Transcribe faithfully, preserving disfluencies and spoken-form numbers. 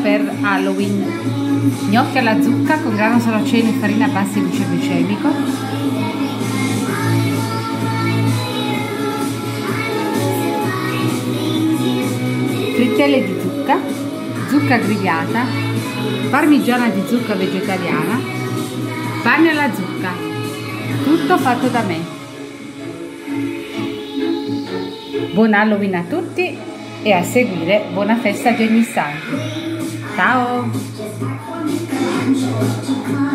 per Halloween: gnocchi alla zucca con grano saraceno e farina a basso indice glicemico, frittelle di zucca, zucca grigliata, parmigiana di zucca vegetariana, pane alla zucca, tutto fatto da me. Buon Halloween a tutti e a seguire buona festa di ogni santo. Ciao!